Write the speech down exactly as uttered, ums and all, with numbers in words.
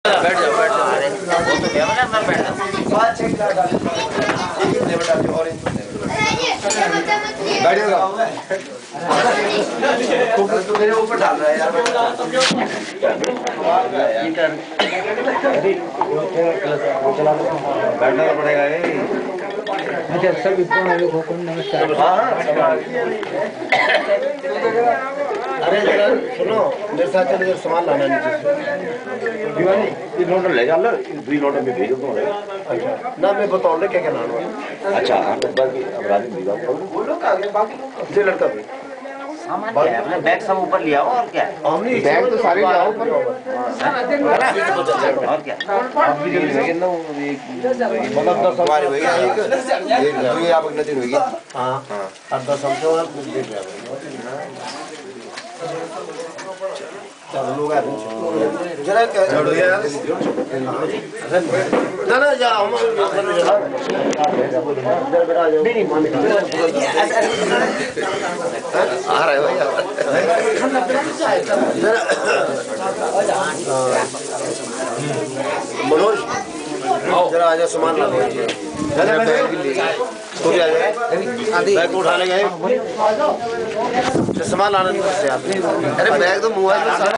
बैठ जाओ बैठ जाओ। अरे वो तो क्या बना मैं बैठ जाऊँ। बैठिएगा। तो मेरे ऊपर डाल रहा है यार। बैठना तो पड़ेगा ये। अच्छा सभी कौन नमस्कार। अरे जरा सुनो मेरे साथ चलो जरा सामान लाना नीचे से। दीवानी ये नोट ले जा लो, दो नोट में भेजो तुम। अच्छा ना मैं बताऊँ ना क्या क्या लाना है। अच्छा हाँ तो बाकी अपराधी दीवार वो लोग आ गए बाकी लोग ये लड़का भी सामान क्या है अपने बैग सब ऊपर लिया हो और क्या है? हमने बैग तो सारे ले आओ पर और क्या आप भी जल्दी लगे ना वो एक मतलब दस बार हो गया एक एक दो आप अगले दिन हो गया। हाँ हाँ अब दस समझो आप देख रहे चलो लोग आ जरा छोड़ दिया ना ना जा हम नहीं नहीं मान आ रहा है भाई मनोज जरा आजा सामान ला लीजिए। बैग उठा ले गए सामान लाना नहीं करते आप। अरे बैग तो मोबाइल में